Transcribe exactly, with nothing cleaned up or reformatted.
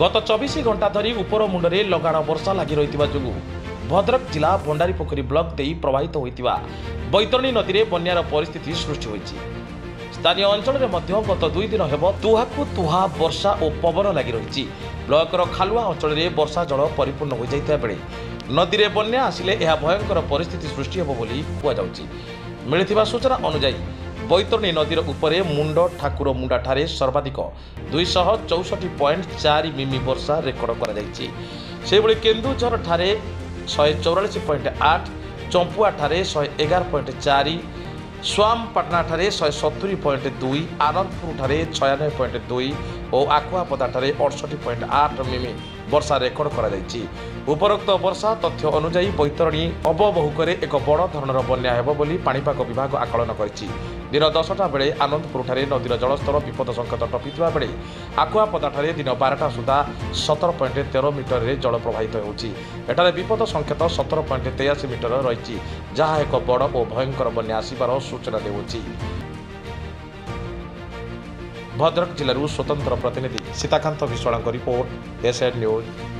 गत चौबीस घंटा धरी उपर मुंडे लगाण वर्षा लगी रही भद्रक जिला भंडारीपोखरी ब्लॉक दे प्रवाहित होता बैतरणी नदी में बन्यार परिस्थिति सृष्टि होती। स्थानीय अंचल में गत दुई दिन हेब तुहाकु तुहा वर्षा और पवन लगी रही। ब्लॉकर खालुआ अंचल में वर्षा जल परिपूर्ण हो जाता बेले नदी में बन्या आसिले यह भयंकर परिस्थिति सृष्टि होब बोली कहुछि। मिलिथिबा सूचना अनुसार बैतरणी नदीर उपरे मुंड ठाकुर मुंडा ठारे सर्वाधिक दुईश चौसठी पॉइंट चार मिमी वर्षा रेकर्ड करा जायछि। सेबळी केन्दुझर ठारे शहे चौरासी पॉइंट आठ, चंपुआ ठारे शहे एगार पॉइंट चार, स्वामपाटना ठारे शहे सतुरी पॉइंट दुई, आनंदपुर ठारे छयानबे पॉइंट दुई और आकुआपदा ठारे अड़सठ पॉइंट आठ मिमी वर्षा रेकर्ड करा जायछि। उपरोक्त वर्षा तथ्य अनुसार बैतरणी अबबहुकरे एक बड़ धरणर बन्या हेब बोली पाणीपाग विभाग आकलन करिछि। दिन दसटा बेले आनंदपुर ठारे नदीर जलस्तर विपद संकेत टपिथिबा बेले आकुआपदा ठारे दिन बारटा सुधा सतर पॉइंट तेरह मीटर रे जल प्रवाहित होउछि। एठारे विपद संकेत सतर पॉइंट तेयासी मीटर रही जहाँ एक बड़ और भयंकर बन्या आसिबार सूचना देउछि। भद्रक जिलूर स्वतंत्र प्रतिनिधि Sitakant Biswal report SN news.